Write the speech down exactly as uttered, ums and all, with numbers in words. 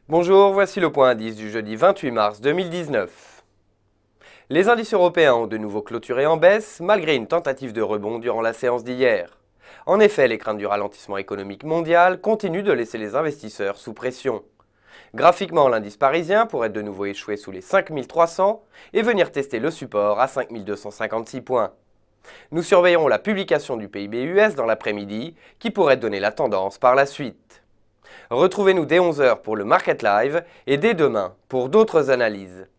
Bonjour, voici le point indice du jeudi vingt-huit mars deux mille dix-neuf. Les indices européens ont de nouveau clôturé en baisse, malgré une tentative de rebond durant la séance d'hier. En effet, les craintes du ralentissement économique mondial continuent de laisser les investisseurs sous pression. Graphiquement, l'indice parisien pourrait de nouveau échouer sous les cinq mille trois cents et venir tester le support à cinq mille deux cent cinquante-six points. Nous surveillerons la publication du P I B U S dans l'après-midi, qui pourrait donner la tendance par la suite. Retrouvez-nous dès onze heures pour le Market Live et dès demain pour d'autres analyses.